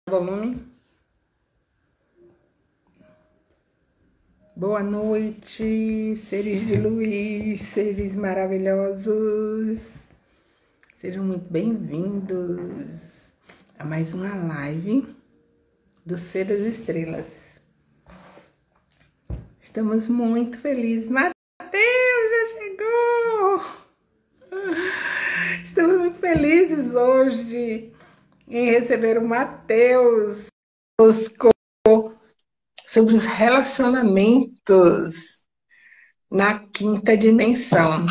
Volume. Boa noite, seres de luz, seres maravilhosos. Sejam muito bem-vindos a mais uma live do Ser das Estrelas. Estamos muito felizes. Mateus já chegou! Estamos muito felizes hoje em receber o Mateus sobre os relacionamentos na quinta dimensão.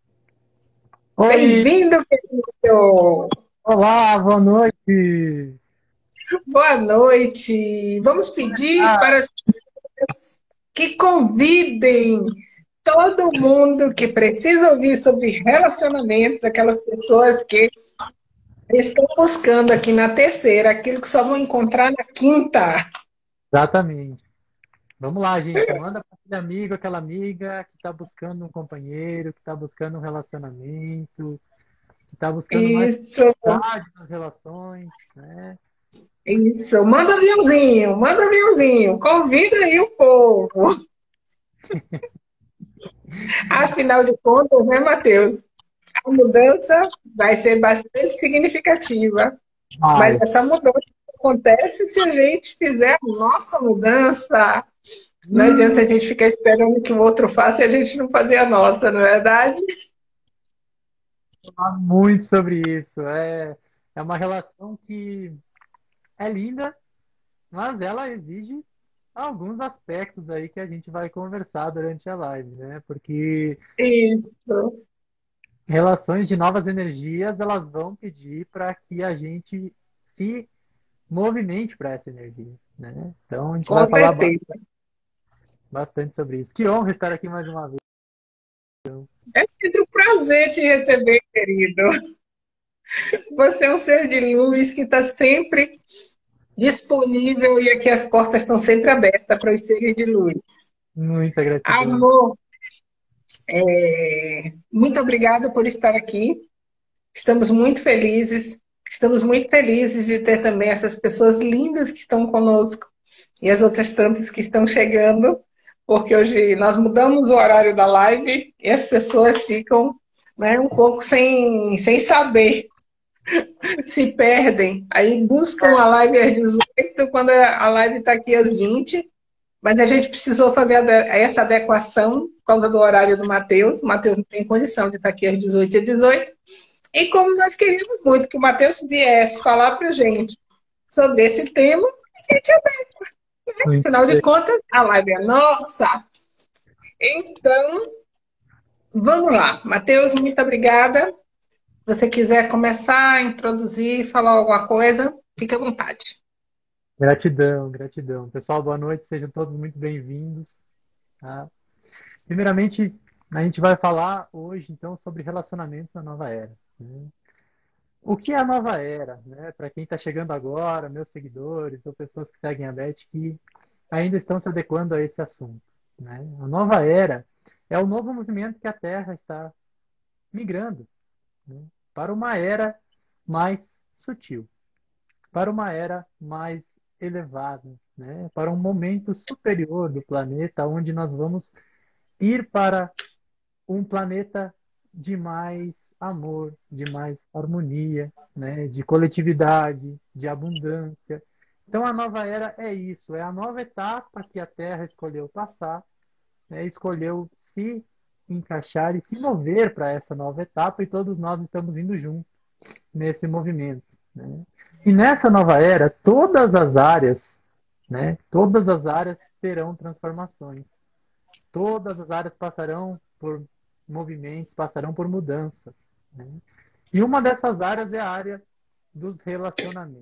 Oi, Bem-vindo, querido! olá, boa noite. Boa noite! Vamos pedir Ah, para as que convidem todo mundo que precisa ouvir sobre relacionamentos, aquelas pessoas que estão buscando aqui na terceira aquilo que só vão encontrar na quinta. exatamente. Vamos lá, gente. Manda para aquele amigo, aquela amiga que está buscando um companheiro, que está buscando um relacionamento, que está buscando mais Isso, qualidade nas relações, né? isso. Manda aviãozinho, convida aí o povo. Afinal de contas, né, Matheus? A mudança vai ser bastante significativa, mas Vai. essa mudança acontece se a gente fizer a nossa mudança. Não adianta Hum, a gente ficar esperando que o outro faça e a gente não fazer a nossa, não é verdade? falar muito sobre isso. É uma relação que é linda, mas ela exige alguns aspectos aí que a gente vai conversar durante a live, né? Porque Isso, relações de novas energias, elas vão pedir para que a gente se movimente para essa energia, né? Então a gente com vai falar certeza. bastante sobre isso. Que honra estar aqui mais uma vez. É sempre um prazer te receber, querido. Você é um ser de luz que está sempre disponível e aqui as portas estão sempre abertas para os seres de luz. Muita gratidão. Amor, muito obrigada por estar aqui. Estamos muito felizes. Estamos muito felizes de ter também essas pessoas lindas que estão conosco e as outras tantas que estão chegando, porque hoje nós mudamos o horário da live e as pessoas ficam, né, um pouco sem saber, se perdem. Aí buscam a live às 18, quando a live está aqui às 20. Mas a gente precisou fazer essa adequação por causa do horário do Matheus. O Matheus não tem condição de estar aqui às 18h18. E como nós queríamos muito que o Matheus viesse falar para a gente sobre esse tema, a gente, Muito afinal de bem. contas, a live é nossa. Então, vamos lá. Matheus, muito obrigada. Se você quiser começar a introduzir, falar alguma coisa, fique à vontade. Gratidão, gratidão. Pessoal, boa noite, sejam todos muito bem-vindos. Tá? Primeiramente, a gente vai falar hoje, então, sobre relacionamentos na nova era, né? O que é a nova era, né? Para quem está chegando agora, meus seguidores ou pessoas que seguem a Beth que ainda estão se adequando a esse assunto, né? A nova era é o novo movimento que a Terra está migrando, né? Para uma era mais sutil, para uma era mais elevada, né? Para um momento superior do planeta, onde nós vamos ir para um planeta de mais amor, de mais harmonia, né? De coletividade, de abundância. Então a nova era é isso, é a nova etapa que a Terra escolheu passar, né? Escolheu se encaixar e se mover para essa nova etapa e todos nós estamos indo juntos nesse movimento, né? E nessa nova era, todas as áreas, né? Todas as áreas terão transformações. Todas as áreas passarão por movimentos, passarão por mudanças, né? E uma dessas áreas é a área dos relacionamentos.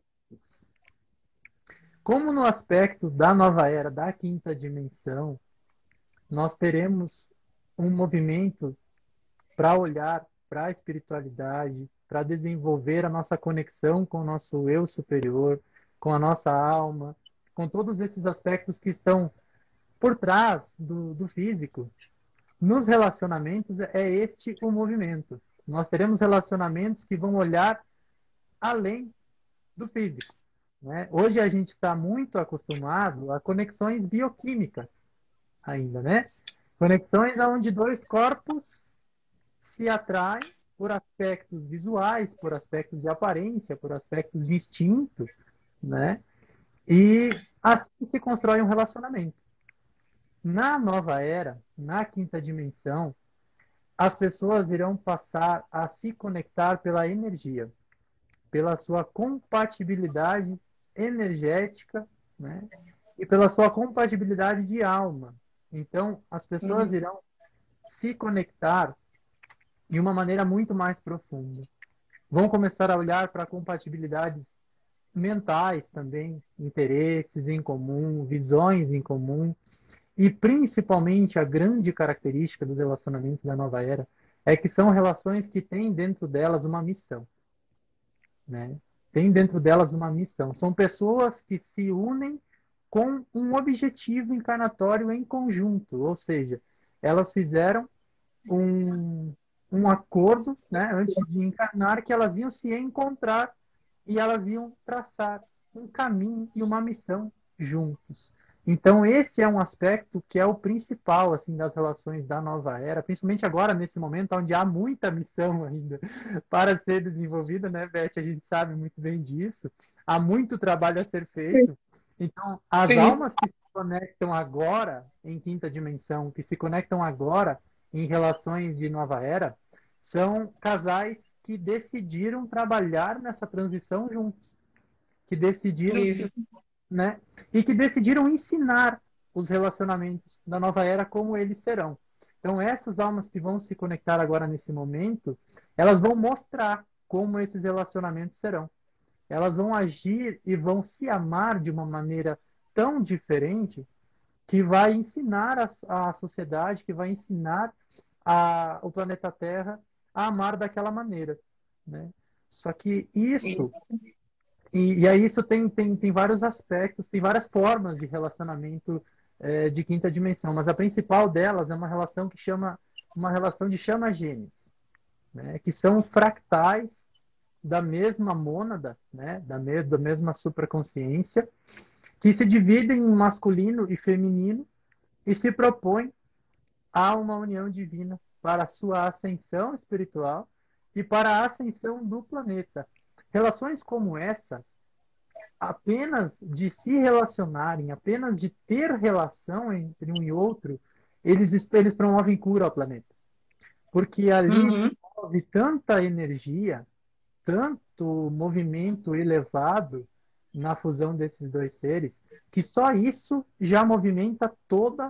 Como no aspecto da nova era, da quinta dimensão, nós teremos um movimento para olhar para a espiritualidade, para desenvolver a nossa conexão com o nosso eu superior, com a nossa alma, com todos esses aspectos que estão por trás do físico. Nos relacionamentos é este o movimento. Nós teremos relacionamentos que vão olhar além do físico. né? Hoje a gente está muito acostumado a conexões bioquímicas ainda, né? Conexões onde dois corpos se atraem por aspectos visuais, por aspectos de aparência, por aspectos de instinto, né? E assim se constrói um relacionamento. Na nova era, na quinta dimensão, as pessoas irão passar a se conectar pela energia, pela sua compatibilidade energética, né? E pela sua compatibilidade de alma. Então, as pessoas Uhum. irão se conectar de uma maneira muito mais profunda. Vão começar a olhar para compatibilidades mentais também, interesses em comum, visões em comum, e principalmente a grande característica dos relacionamentos da nova era é que são relações que têm dentro delas uma missão, né? Tem dentro delas uma missão. São pessoas que se unem com um objetivo encarnatório em conjunto, ou seja, elas fizeram um, um acordo, né, antes de encarnar, que elas iam se encontrar e elas iam traçar um caminho e uma missão juntos. Então, esse é um aspecto que é o principal assim das relações da nova era, principalmente agora, nesse momento, onde há muita missão ainda para ser desenvolvida, né, Beth? A gente sabe muito bem disso. Há muito trabalho a ser feito. Então, as Sim. almas que se conectam agora em quinta dimensão, que se conectam agora em relações de nova era, são casais que decidiram trabalhar nessa transição juntos, que decidiram se, Isso. né, e que decidiram ensinar os relacionamentos da nova era como eles serão. Então, essas almas que vão se conectar agora nesse momento, elas vão mostrar como esses relacionamentos serão. Elas vão agir e vão se amar de uma maneira tão diferente que vai ensinar a sociedade, que vai ensinar o planeta Terra a amar daquela maneira, né? Só que isso, e aí isso tem vários aspectos, tem várias formas de relacionamento de quinta dimensão, mas a principal delas é uma relação que chama, uma relação de chama gêmeas, né? Que são fractais da mesma mônada, né? Da mesma supraconsciência, que se dividem em masculino e feminino e se propõem há uma união divina para a sua ascensão espiritual e para a ascensão do planeta. Relações como essa, apenas de se relacionarem, apenas de ter relação entre um e outro, eles promovem cura ao planeta. Porque ali se Uhum. move tanta energia, tanto movimento elevado na fusão desses dois seres, que só isso já movimenta toda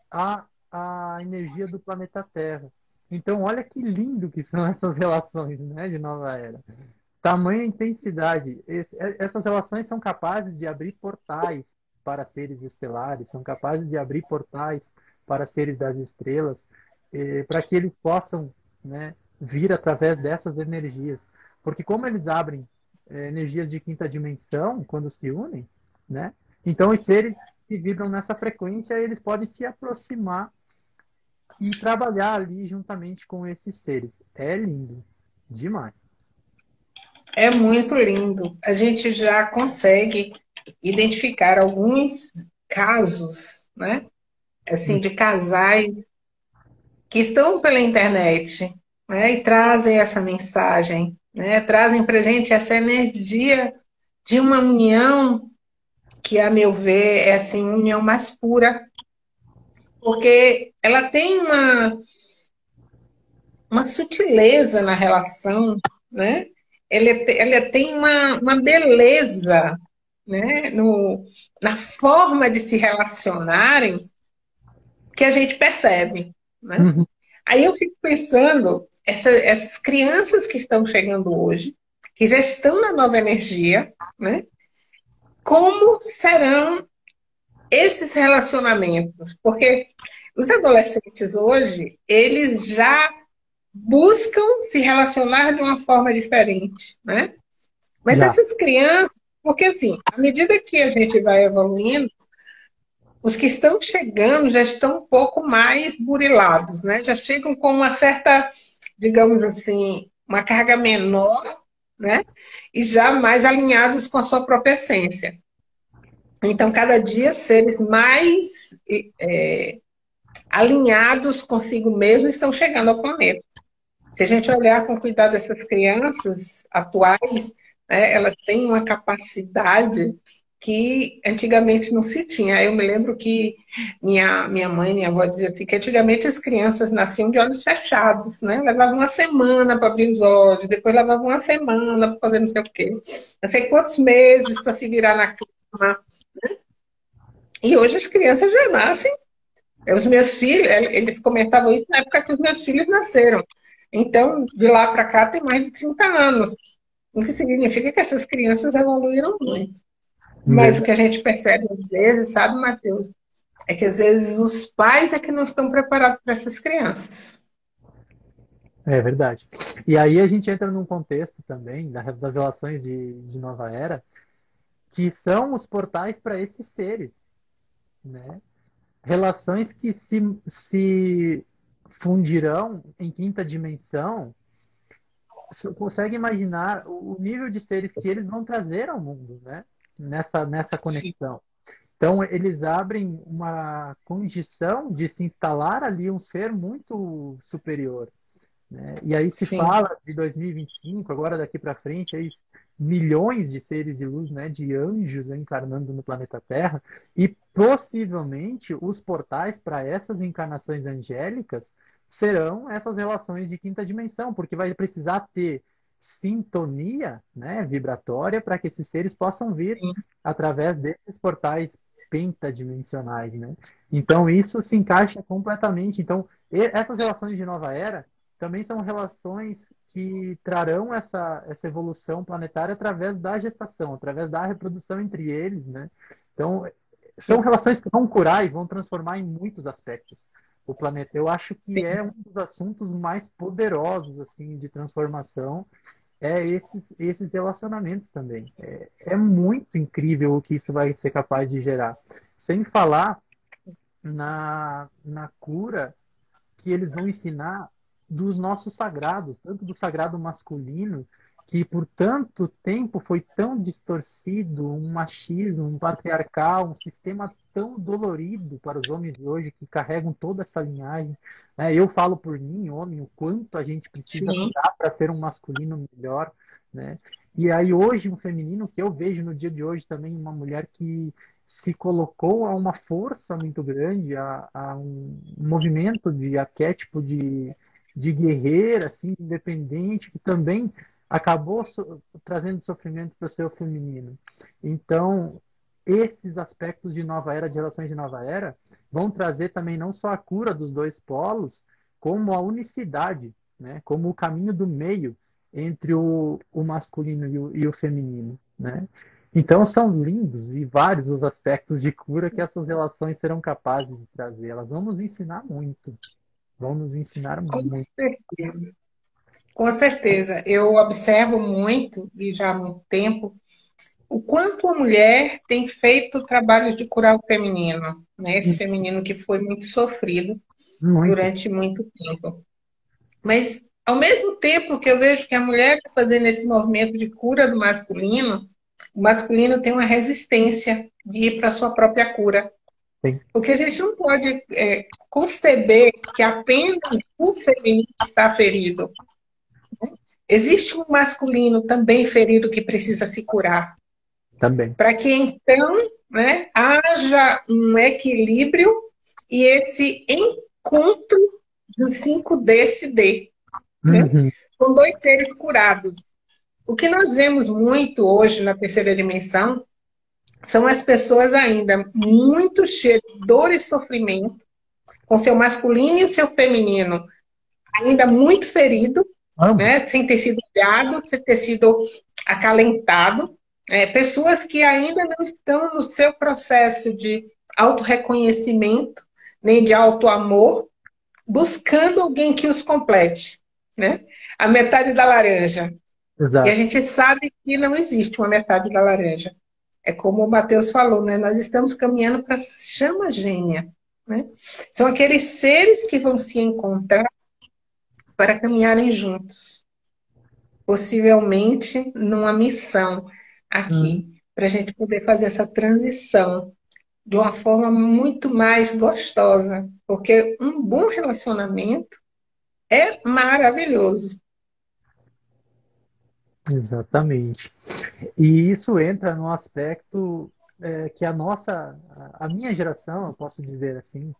a energia do planeta Terra. Então, olha que lindo que são essas relações, né, de nova era. Tamanha intensidade. Essas relações são capazes de abrir portais para seres estelares, são capazes de abrir portais para seres das estrelas, para que eles possam, né, vir através dessas energias. Porque como eles abrem energias de quinta dimensão quando se unem, né? Então os seres que vibram nessa frequência, eles podem se aproximar e trabalhar ali juntamente com esses seres. É lindo, demais. É muito lindo. A gente já consegue identificar alguns casos, né? Assim, de casais que estão pela internet, né? E trazem essa mensagem, né? Trazem para a gente essa energia de uma união que, a meu ver, é assim, uma união mais pura, porque ela tem uma sutileza na relação, né? Ela tem uma beleza, né? Na forma de se relacionarem que a gente percebe, né? Uhum. Aí eu fico pensando, essas crianças que estão chegando hoje, que já estão na nova energia, né? Como serão esses relacionamentos? Porque os adolescentes hoje, eles já buscam se relacionar de uma forma diferente, né? Mas Já. essas crianças, porque assim, à medida que a gente vai evoluindo, os que estão chegando já estão um pouco mais burilados, né? Já chegam com uma certa, digamos assim, uma carga menor, né? E já mais alinhados com a sua própria essência. Então, cada dia, seres mais alinhados consigo mesmo estão chegando ao planeta. Se a gente olhar com cuidado essas crianças atuais, né, elas têm uma capacidade que antigamente não se tinha. Eu me lembro que minha mãe, minha avó dizia assim, que antigamente as crianças nasciam de olhos fechados, né? Levavam uma semana para abrir os olhos, depois levavam uma semana para fazer não sei o quê. Não sei quantos meses para se virar na cama. E hoje as crianças já nascem. Os meus filhos, eles comentavam isso na época que os meus filhos nasceram. Então, de lá para cá tem mais de 30 anos. O que significa que essas crianças evoluíram muito. Mas o que a gente percebe às vezes, sabe, Matheus, é que às vezes os pais é que não estão preparados para essas crianças. É verdade. E aí a gente entra num contexto também das relações de nova era, que são os portais para esses seres, né? Relações que se fundirão em quinta dimensão. Você consegue imaginar o nível de seres que eles vão trazer ao mundo, né? Nessa Sim. conexão. Então, eles abrem uma condição de se instalar ali um ser muito superior, né? E aí se Sim. fala de 2025, agora daqui para frente, aí, milhões de seres de luz, né, de anjos encarnando no planeta Terra, e possivelmente os portais para essas encarnações angélicas serão essas relações de quinta dimensão, porque vai precisar ter sintonia, né, vibratória para que esses seres possam vir através desses portais pentadimensionais, né? Então isso se encaixa completamente. Então essas relações de nova era também são relações que trarão essa evolução planetária através da gestação, através da reprodução entre eles, né? Então, são Sim. relações que vão curar e vão transformar em muitos aspectos o planeta. Eu acho que é Sim. um dos assuntos mais poderosos, assim, de transformação, é esses relacionamentos também. É muito incrível o que isso vai ser capaz de gerar. Sem falar na cura que eles vão ensinar dos nossos sagrados, tanto do sagrado masculino, que por tanto tempo foi tão distorcido, um machismo, um patriarcal, um sistema tão dolorido para os homens de hoje que carregam toda essa linhagem, né? Eu falo por mim, homem, o quanto a gente precisa Sim. curar para ser um masculino melhor, né? E aí hoje um feminino que eu vejo no dia de hoje também uma mulher que se colocou a uma força muito grande, a um movimento de arquétipo de guerreira, assim, independente, que também acabou trazendo sofrimento para o seu feminino. Então, esses aspectos de nova era, de relações de nova era, vão trazer também não só a cura dos dois polos, como a unicidade, né? Como o caminho do meio entre o masculino e o feminino, né? Então são lindos e vários os aspectos de cura que essas relações serão capazes de trazer. Elas vão nos ensinar muito. Vão nos ensinar Com muito. certeza. Com certeza. Eu observo muito, e já há muito tempo, o quanto a mulher tem feito trabalhos de curar o feminino, né? Esse feminino que foi muito sofrido Muito. durante muito tempo. Mas, ao mesmo tempo que eu vejo que a mulher está fazendo esse movimento de cura do masculino, o masculino tem uma resistência de ir para a sua própria cura. Sim. Porque a gente não pode conceber que apenas o feminino está ferido. Existe um masculino também ferido que precisa se curar. Também. Para que então, né, haja um equilíbrio e esse encontro dos 5D, né, Uhum. com dois seres curados. O que nós vemos muito hoje na terceira dimensão são as pessoas ainda muito cheias de dor e sofrimento, com seu masculino e o seu feminino ainda muito ferido, Ambos. né, sem ter sido olhado, sem ter sido acalentado. Pessoas que ainda não estão no seu processo de autorreconhecimento, nem de autoamor, buscando alguém que os complete, né? A metade da laranja. E a Exato. gente sabe que não existe uma metade da laranja. É como o Matheus falou, né? Nós estamos caminhando para a chama gêmea, né? São aqueles seres que vão se encontrar para caminharem juntos. possivelmente numa missão Hum, aqui, para a gente poder fazer essa transição de uma forma muito mais gostosa, porque um bom relacionamento é maravilhoso. exatamente. E isso entra no aspecto que a minha geração, eu posso dizer assim,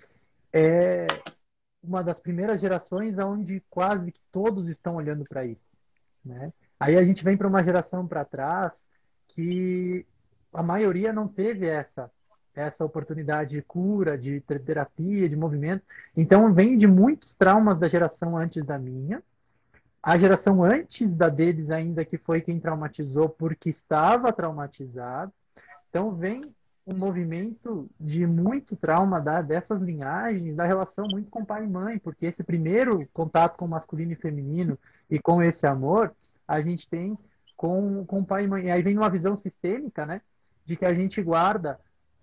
é uma das primeiras gerações onde quase que todos estão olhando para isso, né? Aí a gente vem para uma geração para trás que a maioria não teve essa oportunidade de cura, de terapia, de movimento. Então vem de muitos traumas da geração antes da minha, a geração antes da deles ainda que foi quem traumatizou porque estava traumatizado. Então vem um movimento de muito trauma dessas linhagens, da relação muito com pai e mãe, porque esse primeiro contato com o masculino e feminino e com esse amor, a gente tem com pai e mãe. E aí vem uma visão sistêmica, né? De que a gente guarda,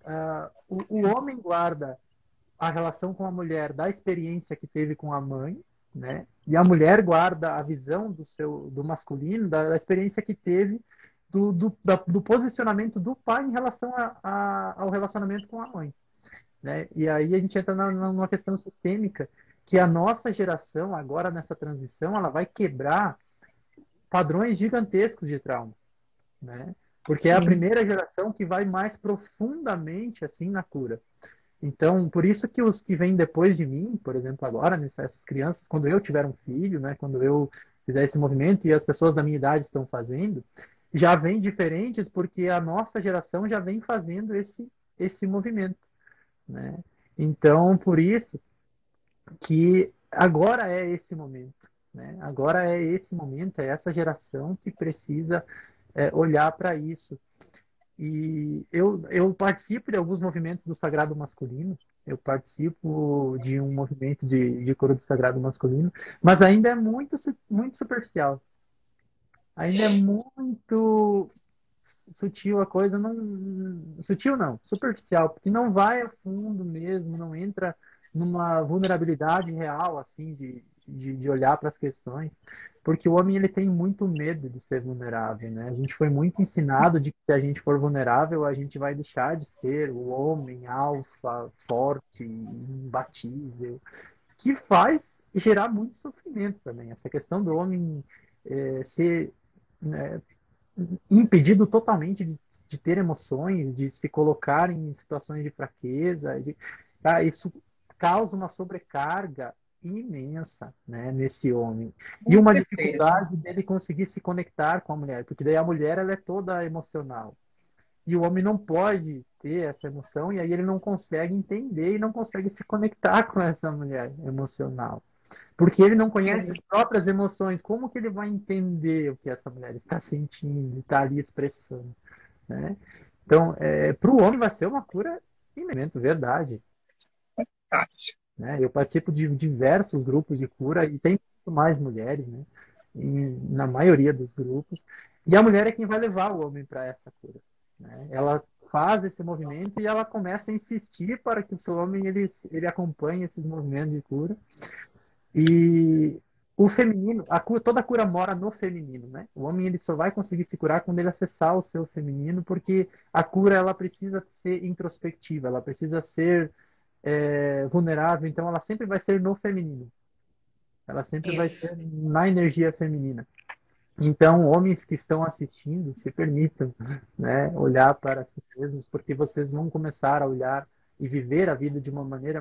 o homem guarda a relação com a mulher da experiência que teve com a mãe, né? E a mulher guarda a visão do masculino da experiência que teve do posicionamento do pai em relação ao relacionamento com a mãe, né? E aí a gente entra numa questão sistêmica que a nossa geração agora nessa transição ela vai quebrar padrões gigantescos de trauma, né? Porque é a Sim, primeira geração que vai mais profundamente assim na cura. Então, por isso que os que vêm depois de mim, por exemplo, agora, essas crianças, quando eu tiver um filho, né, quando eu fizer esse movimento e as pessoas da minha idade estão fazendo, já vêm diferentes porque a nossa geração já vem fazendo esse movimento, né? Então, por isso que agora é esse momento, né? Agora é esse momento, é essa geração que precisa olhar para isso. E eu participo de alguns movimentos do sagrado masculino, eu participo de um movimento de coro do sagrado masculino, mas ainda é muito superficial. Ainda é muito sutil a coisa, não. Sutil não, superficial, porque não vai a fundo mesmo, não entra numa vulnerabilidade real, assim, de olhar para as questões. Porque o homem ele tem muito medo de ser vulnerável, né? A gente foi muito ensinado de que se a gente for vulnerável, a gente vai deixar de ser o homem alfa, forte, imbatível, que faz gerar muito sofrimento também. Essa questão do homem ser, né, impedido totalmente de ter emoções, de se colocar em situações de fraqueza, tá? Isso causa uma sobrecarga imensa, né, nesse homem. E com uma certeza. dificuldade dele conseguir se conectar com a mulher, porque daí a mulher ela é toda emocional. E o homem não pode ter essa emoção, e aí ele não consegue entender e não consegue se conectar com essa mulher emocional. Porque ele não conhece as próprias emoções. Como que ele vai entender o que essa mulher está sentindo, está ali expressando, né? Então, para o homem vai ser uma cura imensa, verdade, Fácil. né? Eu participo de diversos grupos de cura e tem muito mais mulheres, né? Na maioria dos grupos. E a mulher é quem vai levar o homem para essa cura, né? Ela faz esse movimento e ela começa a insistir para que o seu homem ele acompanhe esses movimentos de cura. E o feminino, toda a cura mora no feminino, né? O homem ele só vai conseguir se curar quando ele acessar o seu feminino, porque a cura ela precisa ser introspectiva, ela precisa ser vulnerável, então ela sempre vai ser no feminino, ela sempre vai Isso. ser na energia feminina. Então, homens que estão assistindo, se permitam, né, olhar para si mesmos, porque vocês vão começar a olhar e viver a vida de uma maneira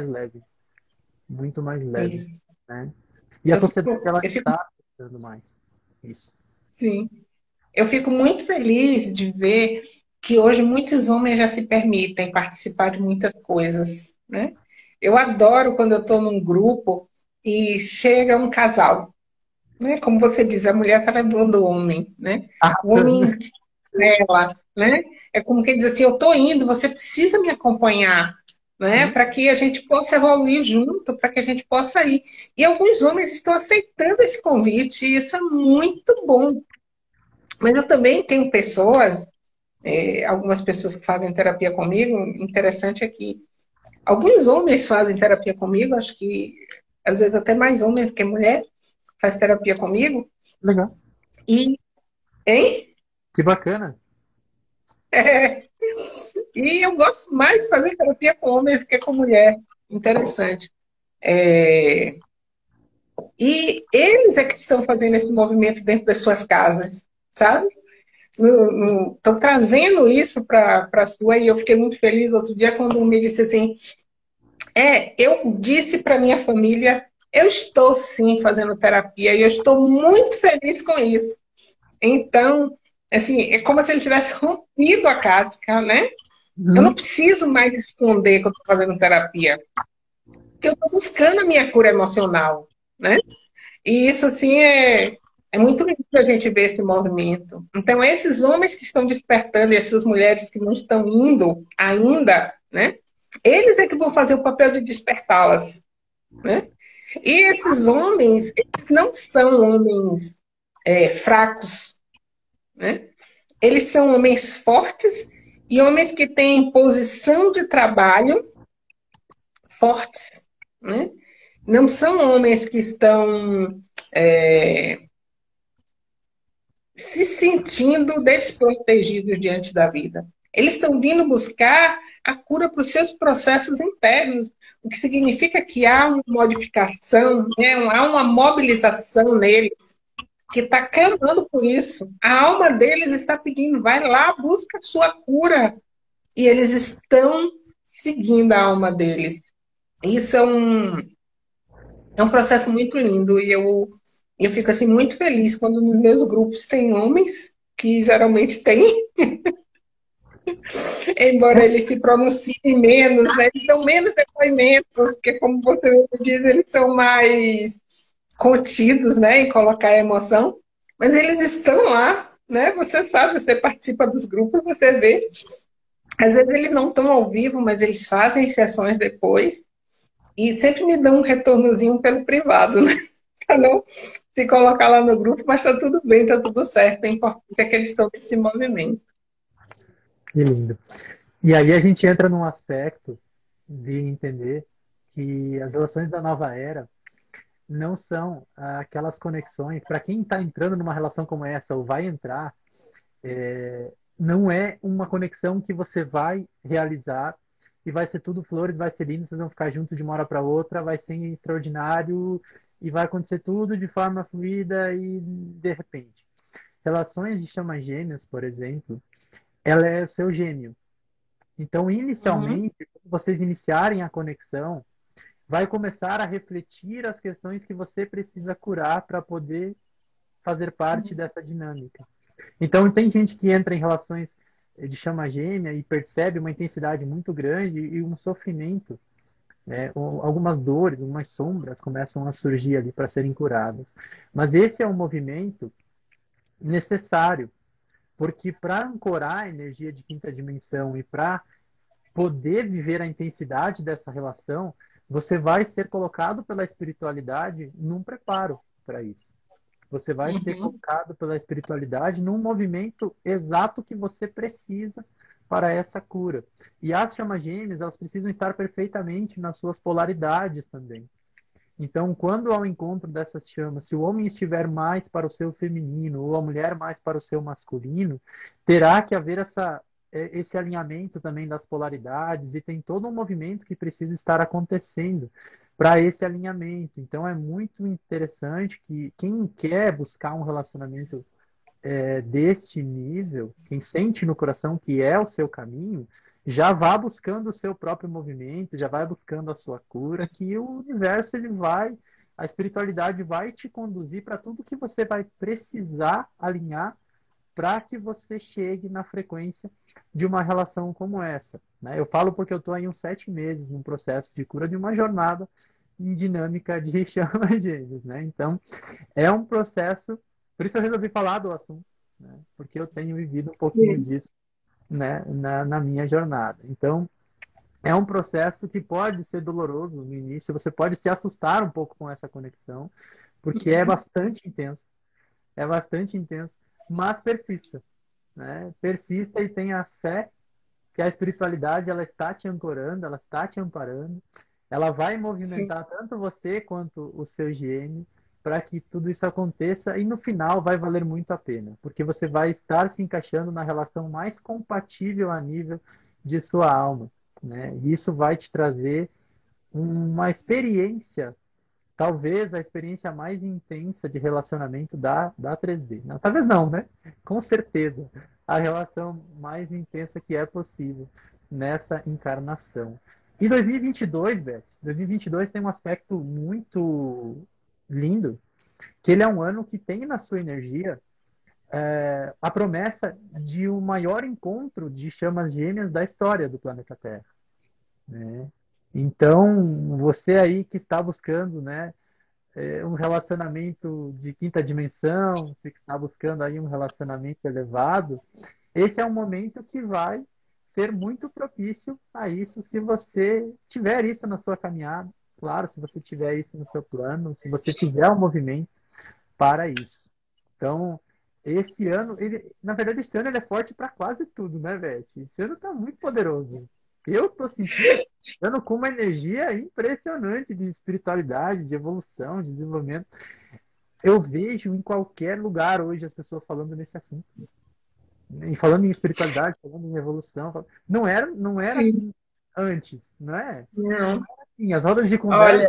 muito mais leve, Isso. né? E a Eu sociedade fico, ela eu fico, está precisando mais isso. sim, eu fico muito feliz de ver que hoje muitos homens já se permitem participar de muitas coisas, né? Eu adoro quando eu estou num grupo e chega um casal, né? Como você diz, a mulher está levando o homem, né? O Arrasando. homem ela, né? É como quem diz assim, eu estou indo, você precisa me acompanhar, né? Sim, Para que a gente possa evoluir junto, para que a gente possa ir. E alguns homens estão aceitando esse convite, e isso é muito bom. Mas eu também tenho pessoas, algumas pessoas que fazem terapia comigo, interessante é que alguns homens fazem terapia comigo, acho que às vezes até mais homens do que mulher faz terapia comigo, legal. E, hein? Que bacana. É, e eu gosto mais de fazer terapia com homens do que com mulher. Interessante. É, e eles é que estão fazendo esse movimento dentro das suas casas, sabe? Estão trazendo isso para a sua, e eu fiquei muito feliz outro dia quando me disse assim, eu disse para minha família, eu estou sim fazendo terapia e eu estou muito feliz com isso. Então, assim, é como se ele tivesse rompido a casca, né? Eu não Uhum. preciso mais esconder que eu estou fazendo terapia, porque eu estou buscando a minha cura emocional, né? E isso, assim, é muito lindo a gente ver esse movimento. Então, esses homens que estão despertando e essas mulheres que não estão indo ainda, né? Eles é que vão fazer o papel de despertá-las, né? E esses homens, eles não são homens fracos, né? Eles são homens fortes e homens que têm posição de trabalho fortes, né? Não são homens que estão é, se sentindo desprotegidos diante da vida. Eles estão vindo buscar a cura para os seus processos internos, o que significa que há uma modificação, né? Há uma mobilização neles que está clamando por isso. A alma deles está pedindo, vai lá, busca a sua cura. E eles estão seguindo a alma deles. Isso é um processo muito lindo e eu fico assim muito feliz quando nos meus grupos tem homens, que geralmente tem, embora eles se pronunciem menos, né? Eles dão menos depoimentos, porque como você mesmo diz, eles são mais contidos, né, em colocar a emoção, mas eles estão lá, né? Você sabe, você participa dos grupos, você vê. Às vezes eles não estão ao vivo, mas eles fazem sessões depois e sempre me dão um retornozinho pelo privado, né? Para não se colocar lá no grupo, mas está tudo bem, está tudo certo. É importante é que eles estão nesse movimento. Que lindo. E aí a gente entra num aspecto de entender que as relações da nova era não são aquelas conexões. Para quem está entrando numa relação como essa ou vai entrar, não é uma conexão que você vai realizar e vai ser tudo flores, vai ser lindo, vocês vão ficar juntos de uma hora para outra, vai ser extraordinário e vai acontecer tudo de forma fluida e de repente. Relações de chamas gêmeas, por exemplo, ela é o seu gêmeo. Então, Uhum, inicialmente, quando vocês iniciarem a conexão, vai começar a refletir as questões que você precisa curar para poder fazer parte dessa dinâmica. Então, tem gente que entra em relações de chama gêmea e percebe uma intensidade muito grande e um sofrimento, né? Algumas dores, algumas sombras começam a surgir ali para serem curadas. Mas esse é um movimento necessário, porque para ancorar a energia de quinta dimensão e para poder viver a intensidade dessa relação, você vai ser colocado pela espiritualidade num preparo para isso. Você vai ser uhum, colocado pela espiritualidade num movimento exato que você precisa para essa cura. E as chamas gêmeas, elas precisam estar perfeitamente nas suas polaridades também. Então, quando ao encontro dessas chamas, se o homem estiver mais para o seu feminino ou a mulher mais para o seu masculino, terá que haver esse alinhamento também das polaridades e tem todo um movimento que precisa estar acontecendo para esse alinhamento. Então, é muito interessante que quem quer buscar um relacionamento deste nível, quem sente no coração que é o seu caminho, já vá buscando o seu próprio movimento, já vai buscando a sua cura, que o universo ele vai, a espiritualidade vai te conduzir para tudo que você vai precisar alinhar para que você chegue na frequência de uma relação como essa. Né? Eu falo porque eu estou aí uns 7 meses num processo de cura de uma jornada em dinâmica de chama gêmeos, né? Então, é um processo, por isso eu resolvi falar do assunto, né? Porque eu tenho vivido um pouquinho sim, disso, né, na minha jornada. Então, é um processo que pode ser doloroso no início, você pode se assustar um pouco com essa conexão, porque é bastante intenso, mas persista, né? Persista e tenha fé que a espiritualidade ela está te ancorando, ela está te amparando, ela vai sim. movimentar tanto você quanto o seu GM para que tudo isso aconteça e no final vai valer muito a pena, porque você vai estar se encaixando na relação mais compatível a nível de sua alma, né? E isso vai te trazer uma experiência, talvez a experiência mais intensa de relacionamento da 3D. Não, talvez não, né? Com certeza, a relação mais intensa que é possível nessa encarnação. E 2022, Beth, 2022 tem um aspecto muito lindo, que ele é um ano que tem na sua energia a promessa de um maior encontro de chamas gêmeas da história do planeta Terra, né? Então, você aí que está buscando, né, um relacionamento de quinta dimensão, você que está buscando aí um relacionamento elevado, esse é um momento que vai ser muito propício a isso, se você tiver isso na sua caminhada, claro, se você tiver isso no seu plano, se você fizer um movimento para isso. Então, esse ano, na verdade, esse ano ele é forte para quase tudo, né, Beth? Esse ano está muito poderoso. Eu estou sentindo esse ano com uma energia impressionante de espiritualidade, de evolução, de desenvolvimento. Eu vejo em qualquer lugar hoje as pessoas falando nesse assunto. E falando em espiritualidade, falando em evolução. Não era Sim, assim antes, não é? não. Sim, as rodas de conversa. Olha,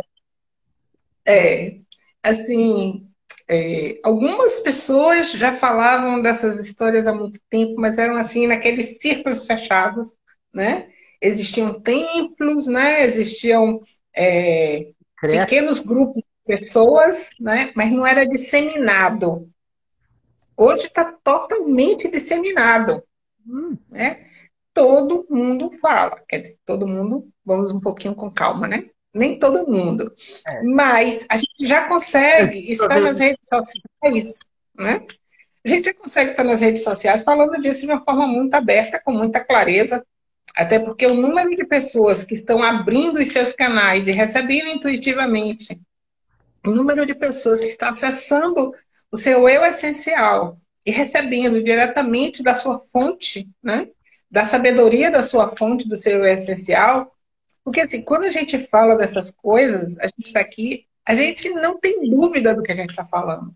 é, assim, algumas pessoas já falavam dessas histórias há muito tempo, mas eram assim, naqueles círculos fechados, né? Existiam templos, né? Existiam pequenos grupos de pessoas, né? Mas não era disseminado. Hoje está totalmente disseminado, Hum, né? Todo mundo fala, quer dizer, todo mundo, vamos um pouquinho com calma, né? Nem todo mundo. é. Mas a gente já consegue estar nas redes sociais, né? A gente já consegue estar nas redes sociais falando disso de uma forma muito aberta, com muita clareza, até porque o número de pessoas que estão abrindo os seus canais e recebendo intuitivamente, o número de pessoas que estão acessando o seu eu essencial e recebendo diretamente da sua fonte, né? Da sabedoria da sua fonte, do seu eu essencial, porque assim, quando a gente fala dessas coisas, a gente está aqui, a gente não tem dúvida do que a gente está falando.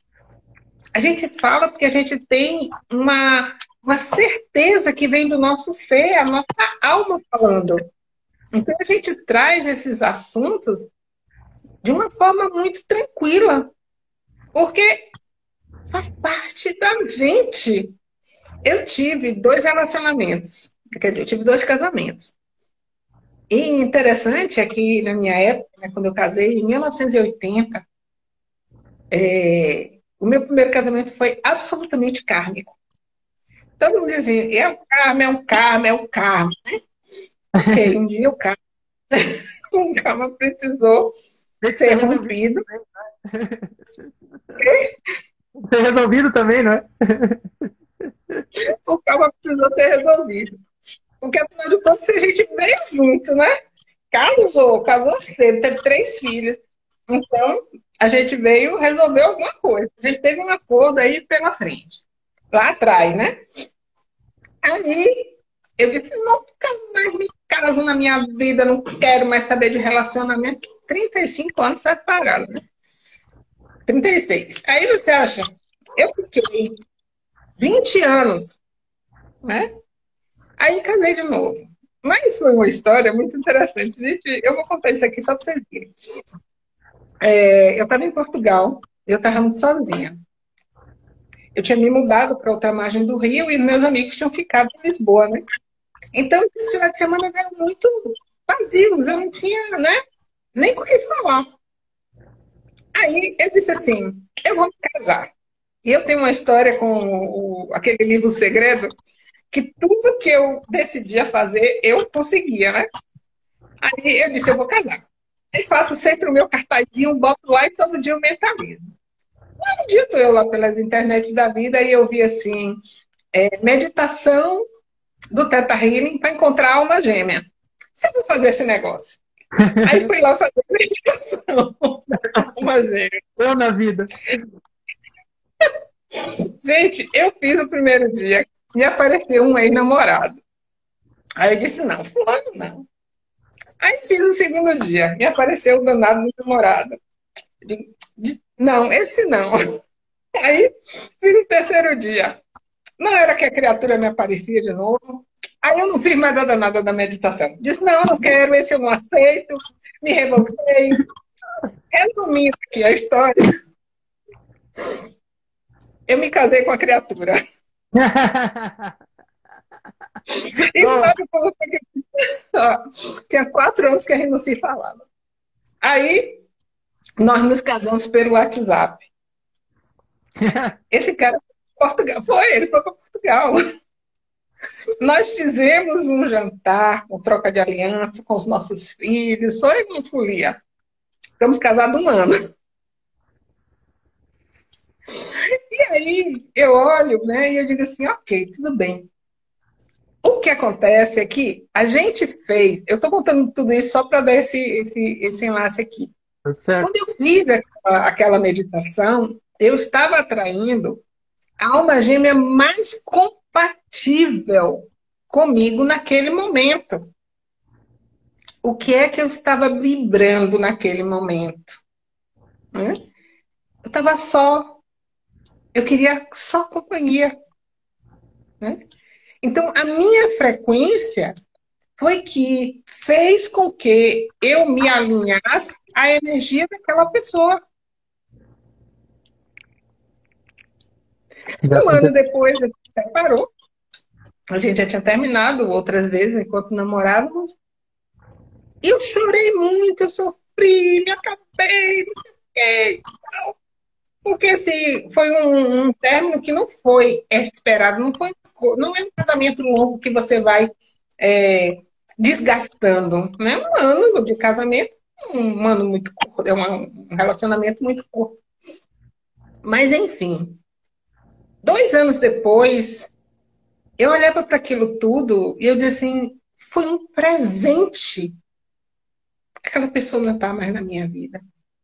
A gente fala porque a gente tem uma certeza que vem do nosso ser, a nossa alma falando. Então a gente traz esses assuntos de uma forma muito tranquila, porque faz parte da gente. Eu tive 2 relacionamentos, quer dizer, eu tive 2 casamentos. E interessante é que na minha época, né, quando eu casei, em 1980, o meu primeiro casamento foi absolutamente kármico. Todo mundo dizia, é um karma, é um karma, é um karma. Ok, um dia o karma precisou Tem que ser ser resolvido rompido. também. Tem que ser resolvido também, não é? O karma precisou ser resolvido. Porque afinal de contas, a gente veio junto, né? Casou cedo, teve 3 filhos. Então, a gente veio resolver alguma coisa. A gente teve um acordo aí pela frente. Lá atrás, né? Aí, eu disse, nunca mais me caso na minha vida, não quero mais saber de relacionamento. 35 anos separado, né? 36. Aí você acha, eu fiquei 20 anos, né? Aí casei de novo. Mas foi uma história muito interessante. Gente, eu vou contar isso aqui só para vocês verem. Eu estava em Portugal, eu estava muito sozinha. Eu tinha me mudado para outra margem do Rio e meus amigos tinham ficado em Lisboa, né? Então, os finais de semana eram muito vazios, eu não tinha, né, nem com o que falar. Aí eu disse assim: eu vou me casar. E eu tenho uma história com aquele livro Segredo, que tudo que eu decidia fazer, eu conseguia, né? Aí eu disse: eu vou casar. Aí faço sempre o meu cartazinho, boto lá e todo dia eu mentalizo. Um dia estou eu lá pelas internet da vida e eu vi assim: meditação do Teta Healing para encontrar alma gêmea. Você vai fazer esse negócio? Aí fui lá fazer meditação da alma gêmea. Eu na vida. Gente, eu fiz o primeiro dia, me apareceu um ex-namorado. Aí eu disse: não, fulano não. Aí fiz o segundo dia, me apareceu o danado do namorado. De Não, esse não. Aí fiz o terceiro dia. Não era que a criatura me aparecia de novo. Aí eu não fiz mais nada da meditação. Disse, não, não quero, esse eu não aceito. Me revoltei. Resumindo aqui a história, eu me casei com a criatura. E Oh, sabe como foi que... Tinha 4 anos que a gente não se falava. Aí nós nos casamos pelo WhatsApp. Esse cara Portugal, ele foi para Portugal. Nós fizemos um jantar com troca de aliança com os nossos filhos, foi uma folia. Estamos casados 1 ano. E aí eu olho, né, e eu digo assim, ok, tudo bem. O que acontece é que a gente fez, eu estou contando tudo isso só para dar esse enlace aqui. tudo certo. Quando eu fiz aquela meditação, eu estava atraindo a alma gêmea mais compatível comigo naquele momento. O que é que eu estava vibrando naquele momento? Né? Eu estava só, eu queria só companhia. Né? Então, a minha frequência foi que fez com que eu me alinhasse à energia daquela pessoa. Já 1 ano aconteceu. depois, a gente separou. A gente já tinha terminado outras vezes enquanto namorávamos. E eu chorei muito, eu sofri, me acabei, não sei o quê. Porque assim, foi um término que não foi esperado, não é um casamento longo que você vai é, desgastando. Né? 1 ano de casamento, 1 ano muito curto, é um relacionamento muito curto. Mas enfim, 2 anos depois, eu olhava para aquilo tudo e eu disse assim, foi um presente. Aquela pessoa não está mais na minha vida.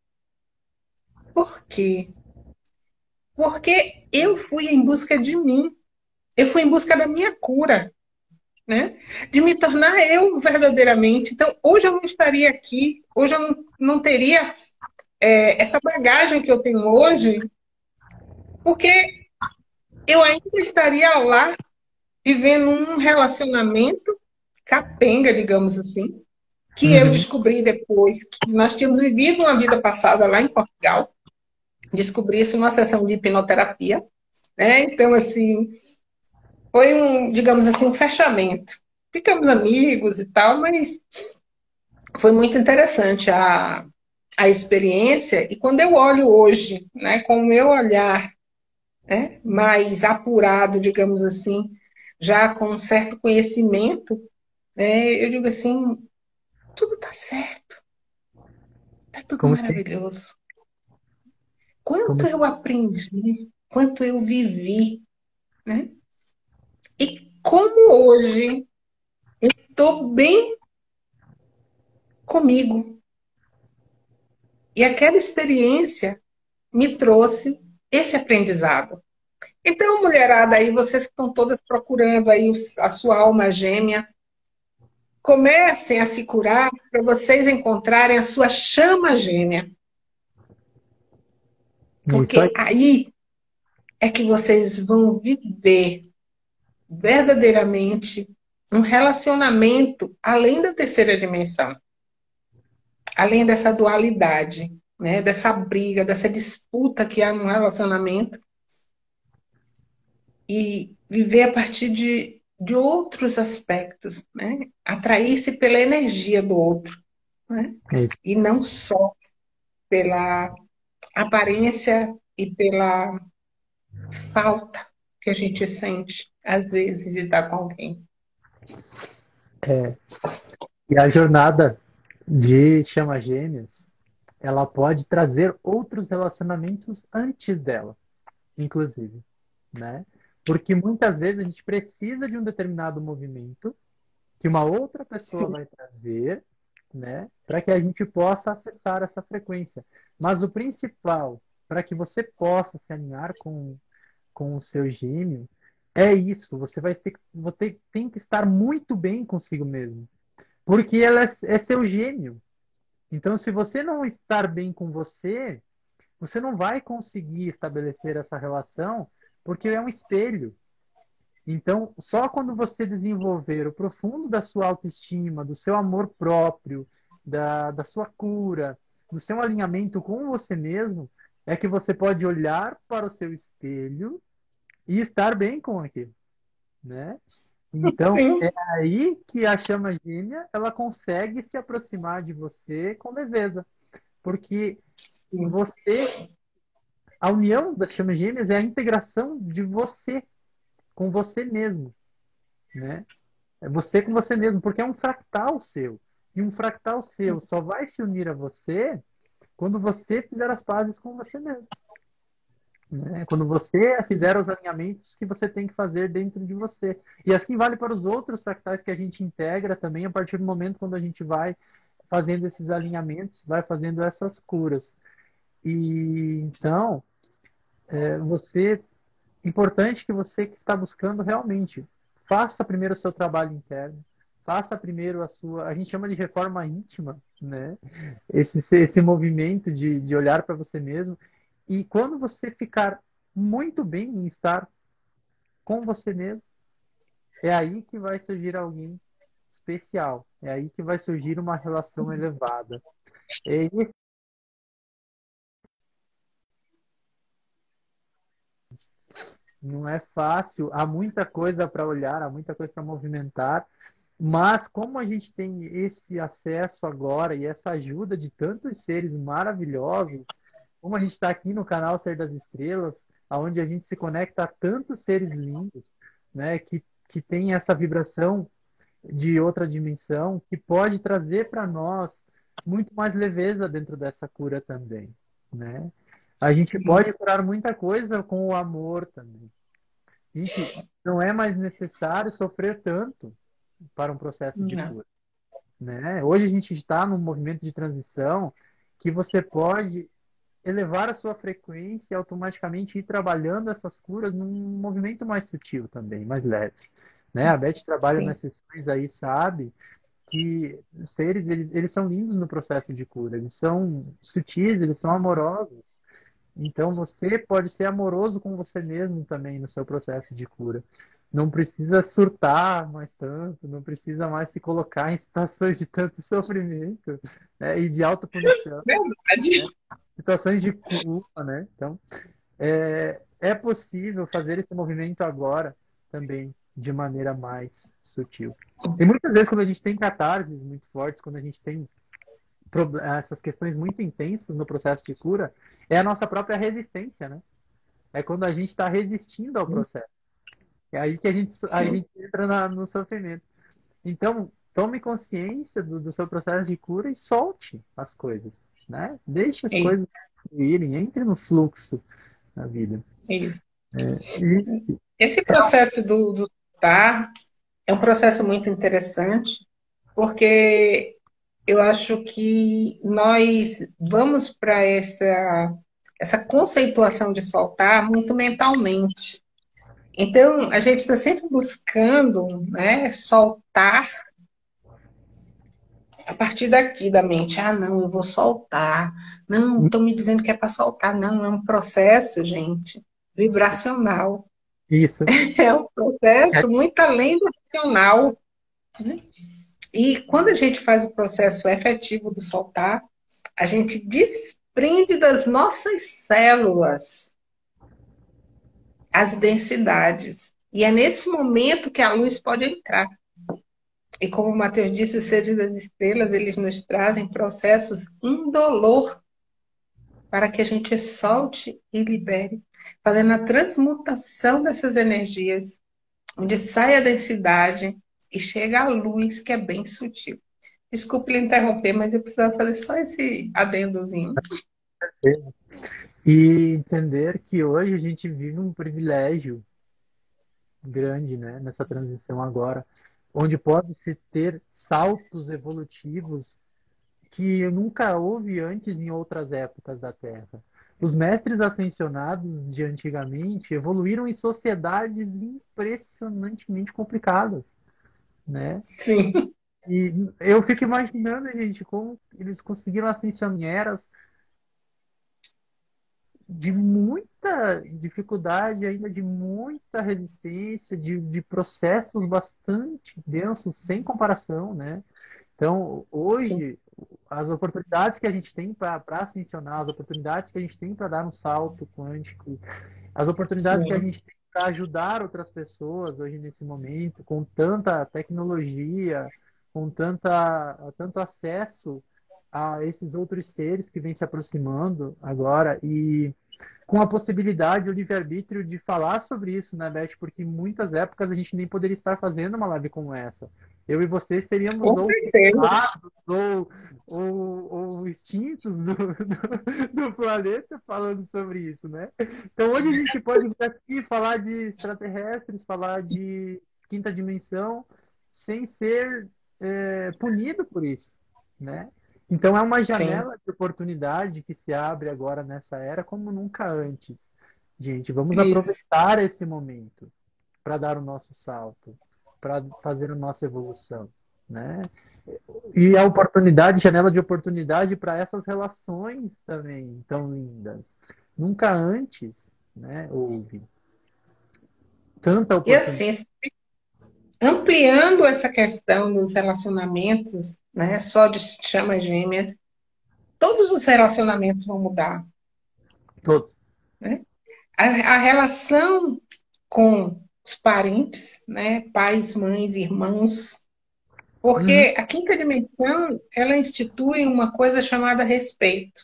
Por quê? Porque eu fui em busca de mim. Eu fui em busca da minha cura, né? De me tornar eu verdadeiramente. Então, hoje eu não estaria aqui, hoje eu não teria essa bagagem que eu tenho hoje, porque eu ainda estaria lá vivendo um relacionamento capenga, digamos assim, que eu Uhum. descobri depois que nós tínhamos vivido uma vida passada lá em Portugal. Descobri isso numa sessão de hipnoterapia, né? Então, assim, foi digamos assim, um fechamento. Ficamos amigos e tal, mas foi muito interessante a experiência. E quando eu olho hoje, né, com o meu olhar, né, mais apurado, digamos assim, já com um certo conhecimento, né, eu digo assim, tudo está certo, está tudo Como se, maravilhoso. como Quanto se, eu aprendi, quanto eu vivi, né? E como hoje estou bem comigo. E aquela experiência me trouxe esse aprendizado. Então, mulherada, aí vocês que estão todas procurando aí a sua alma gêmea, comecem a se curar para vocês encontrarem a sua chama gêmea, é isso aí. porque aí é que vocês vão viver verdadeiramente um relacionamento além da terceira dimensão, além dessa dualidade, né, dessa briga, dessa disputa que há no relacionamento e viver a partir de outros aspectos, né? Atrair-se pela energia do outro, né? É isso. E não só pela aparência e pela falta que a gente sente, às vezes, de estar com alguém. É. E a jornada de chama gêmeas, ela pode trazer outros relacionamentos antes dela, inclusive, né? Porque muitas vezes a gente precisa de um determinado movimento que uma outra pessoa Sim, vai trazer, né, para que a gente possa acessar essa frequência. Mas o principal, para que você possa se alinhar com o seu gêmeo, é isso. Você tem que estar muito bem consigo mesmo, porque ela é seu gêmeo. Então, se você não estar bem com você, você não vai conseguir estabelecer essa relação porque é um espelho. Então, só quando você desenvolver o profundo da sua autoestima, do seu amor próprio, da sua cura, do seu alinhamento com você mesmo, é que você pode olhar para o seu espelho e estar bem com aquilo, né? Então, é Sim. aí que a chama gêmea, ela consegue se aproximar de você com leveza, porque Sim. você, a união das chamas gêmeas é a integração de você com você mesmo, né? É você com você mesmo, porque é um fractal seu. E um fractal seu só vai se unir a você quando você fizer as pazes com você mesmo, né? Quando você fizer os alinhamentos que você tem que fazer dentro de você. E assim vale para os outros fractais que a gente integra também a partir do momento quando a gente vai fazendo esses alinhamentos, vai fazendo essas curas. E então, você importante que você que está buscando realmente faça primeiro o seu trabalho interno, faça primeiro a gente chama de reforma íntima, né? Esse movimento de olhar para você mesmo. E quando você ficar muito bem em estar com você mesmo, é aí que vai surgir alguém especial, é aí que vai surgir uma relação elevada. E não é fácil, há muita coisa para olhar, há muita coisa para movimentar, mas como a gente tem esse acesso agora e essa ajuda de tantos seres maravilhosos, como a gente está aqui no canal Ser das Estrelas, onde a gente se conecta a tantos seres lindos, né, que tem essa vibração de outra dimensão, que pode trazer para nós muito mais leveza dentro dessa cura também, né? A gente pode curar muita coisa com o amor também. Gente, não é mais necessário sofrer tanto para um processo de Não. cura, né? Hoje a gente está num movimento de transição que você pode elevar a sua frequência e automaticamente ir trabalhando essas curas num movimento mais sutil também, mais leve, né? A Beth trabalha nas Sim. sessões aí, sabe que os seres, eles são lindos no processo de cura, eles são sutis, eles são amorosos. Então você pode ser amoroso com você mesmo também no seu processo de cura. Não precisa surtar mais tanto, não precisa mais se colocar em situações de tanto sofrimento, né, e de autopunição, Verdade. né, situações de culpa, né? Então, é possível fazer esse movimento agora também de maneira mais sutil. E muitas vezes quando a gente tem catarses muito fortes, quando a gente tem essas questões muito intensas no processo de cura, é a nossa própria resistência, né? É quando a gente está resistindo ao processo. É aí que a Sim. gente entra no sofrimento. Então, tome consciência do seu processo de cura e solte as coisas, né? Deixe as É coisas fluírem, entre no fluxo da vida. isso. E Esse processo do estar é um processo muito interessante, porque eu acho que nós vamos para essa conceituação de soltar muito mentalmente. Então, a gente está sempre buscando, né, soltar a partir daqui da mente. Ah, não, eu vou soltar. Não, estão me dizendo que é para soltar. Não, é um processo, gente, vibracional. isso. É um processo muito além do racional. E quando a gente faz o processo efetivo do soltar, a gente desprende das nossas células as densidades. E é nesse momento que a luz pode entrar. E como o Mateus disse, os seres das estrelas, eles nos trazem processos indolor para que a gente solte e libere, fazendo a transmutação dessas energias, onde sai a densidade e chega a luz, que é bem sutil. Desculpe lhe interromper, mas eu precisava fazer só esse adendozinho. E entender que hoje a gente vive um privilégio grande, né, nessa transição agora, onde pode-se ter saltos evolutivos que nunca houve antes em outras épocas da Terra. Os mestres ascensionados de antigamente evoluíram em sociedades impressionantemente complicadas, né? Sim, E eu fico imaginando, gente, como eles conseguiram ascensionar em eras de muita dificuldade, ainda de muita resistência, de processos bastante densos, sem comparação, né? Então, sim, hoje, as oportunidades que a gente tem para ascensionar, as oportunidades que a gente tem para dar um salto quântico, as oportunidades que a sim, gente tem para ajudar outras pessoas hoje nesse momento, com tanta tecnologia, com tanto acesso a esses outros seres que vêm se aproximando agora e com a possibilidade, o livre-arbítrio de falar sobre isso, né, Beth? Porque em muitas épocas a gente nem poderia estar fazendo uma live como essa. Eu e vocês teríamos com ou certeza. queimados ou extintos do planeta falando sobre isso, né? Então hoje a gente pode vir aqui falar de extraterrestres, falar de quinta dimensão, sem ser punido por isso, né? Então é uma Sim, janela de oportunidade que se abre agora nessa era como nunca antes. Gente, vamos isso. aproveitar esse momento para dar o nosso salto, para fazer a nossa evolução, né? E a oportunidade, janela de oportunidade para essas relações também tão lindas. Nunca antes, né, houve tanta E oportunidade. assim, ampliando essa questão dos relacionamentos, né, só de chamas gêmeas, todos os relacionamentos vão mudar, Todos. né? A relação com os parentes, né, pais, mães, irmãos, Uhum, porque a quinta dimensão, ela institui uma coisa chamada respeito.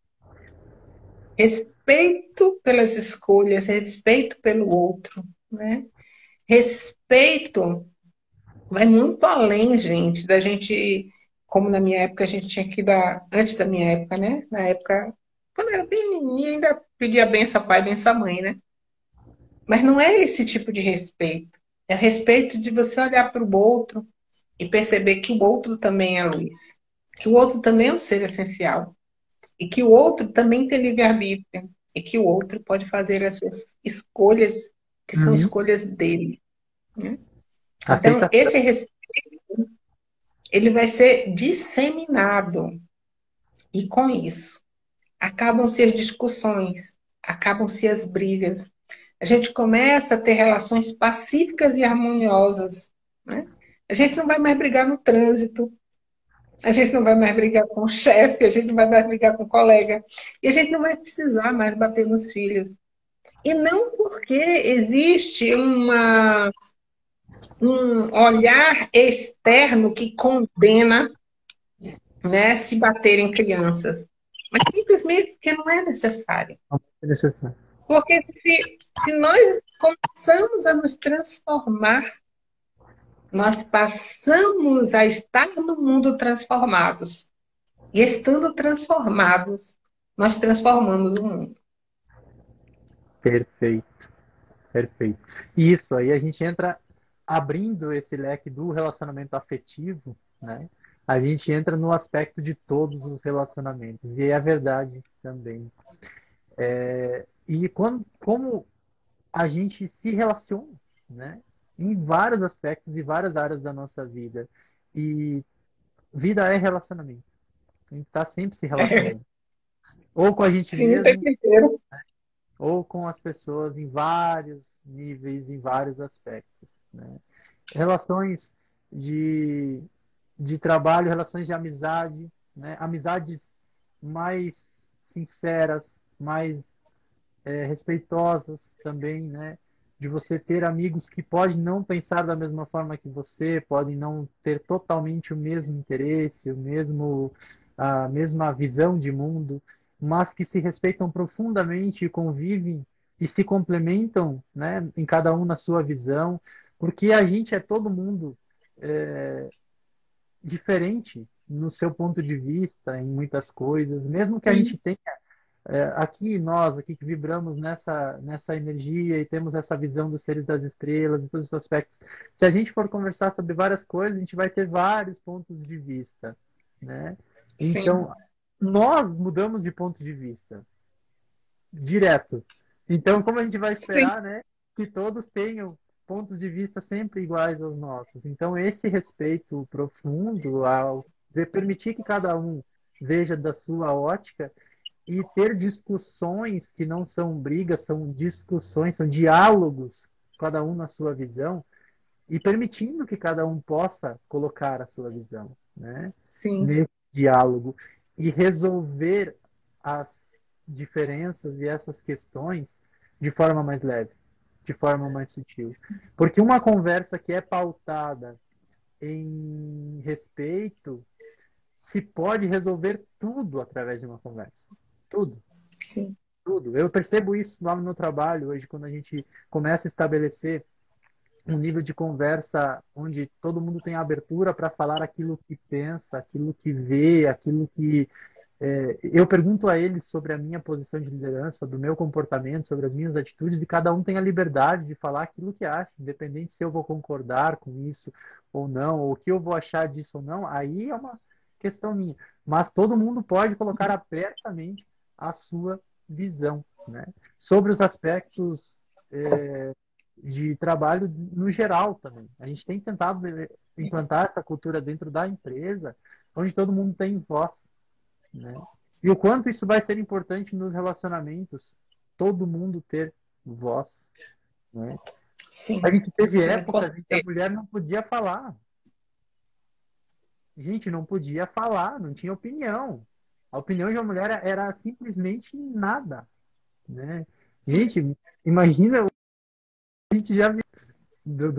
Respeito pelas escolhas, respeito pelo outro, né? Respeito vai muito além, gente, da gente, como na minha época, a gente tinha que dar, antes da minha época, né? Na época, quando eu era bem menininha, ainda pedia benção pai, benção mãe, né? Mas não é esse tipo de respeito. É respeito de você olhar para o outro e perceber que o outro também é luz, que o outro também é um ser essencial e que o outro também tem livre-arbítrio e que o outro pode fazer as suas escolhas, que são uhum. escolhas dele, né? Então, Aceitação. esse respeito, ele vai ser disseminado e com isso acabam-se as discussões, acabam-se as brigas. A gente começa a ter relações pacíficas e harmoniosas, né? A gente não vai mais brigar no trânsito, a gente não vai mais brigar com o chefe, a gente não vai mais brigar com o colega, e a gente não vai precisar mais bater nos filhos. E não porque existe um olhar externo que condena, né, se bater em crianças, mas simplesmente porque não é necessário. É necessário. Porque se nós começamos a nos transformar, nós passamos a estar no mundo transformados. E estando transformados, nós transformamos o mundo. Perfeito. Perfeito. Isso, aí a gente entra abrindo esse leque do relacionamento afetivo, né? A gente entra no aspecto de todos os relacionamentos, e é a verdade também. E como a gente se relaciona, né? Em vários aspectos e várias áreas da nossa vida. E vida é relacionamento. A gente está sempre se relacionando. Ou com a gente Sim, o tempo mesmo, inteiro. ou com as pessoas em vários níveis, em vários aspectos, né? Relações de, de trabalho, relações de amizade, né? Amizades mais sinceras, mais respeitosas também, né? De você ter amigos que podem não pensar da mesma forma que você, podem não ter totalmente o mesmo interesse, a mesma visão de mundo, mas que se respeitam profundamente e convivem e se complementam, né? Em cada um na sua visão, porque a gente é todo mundo é, diferente no seu ponto de vista em muitas coisas, mesmo que a gente Sim, tenha aqui nós aqui que vibramos nessa energia e temos essa visão dos seres das estrelas e todos os aspectos. Se a gente for conversar sobre várias coisas, a gente vai ter vários pontos de vista, né? sim, Então, nós mudamos de ponto de vista direto. Então, como a gente vai sim. esperar, né, que todos tenham pontos de vista sempre iguais aos nossos? Então, esse respeito profundo ao de permitir que cada um veja da sua ótica e ter discussões que não são brigas, são discussões, são diálogos, cada um na sua visão, e permitindo que cada um possa colocar a sua visão, né? Sim, Nesse diálogo e resolver as diferenças e essas questões de forma mais leve, de forma mais sutil. Porque uma conversa que é pautada em respeito se pode resolver tudo através de uma conversa. Tudo, sim, tudo. Eu percebo isso lá no meu trabalho hoje, quando a gente começa a estabelecer um nível de conversa onde todo mundo tem abertura para falar aquilo que pensa, aquilo que vê, aquilo que. Eu pergunto a eles sobre a minha posição de liderança, sobre o meu comportamento, sobre as minhas atitudes, e cada um tem a liberdade de falar aquilo que acha, independente se eu vou concordar com isso ou não, ou o que eu vou achar disso ou não, aí é uma questão minha. Mas todo mundo pode colocar abertamente a sua visão, né? Sobre os aspectos de trabalho no geral também. A gente tem tentado implantar essa cultura dentro da empresa, onde todo mundo tem voz, né? E o quanto isso vai ser importante nos relacionamentos, todo mundo ter voz, né? A sim, gente teve sim, com épocas em que a certeza. mulher não podia falar. Gente, não podia falar, não tinha opinião. A opinião de uma mulher era simplesmente nada, né? Gente, imagina, a gente já viu do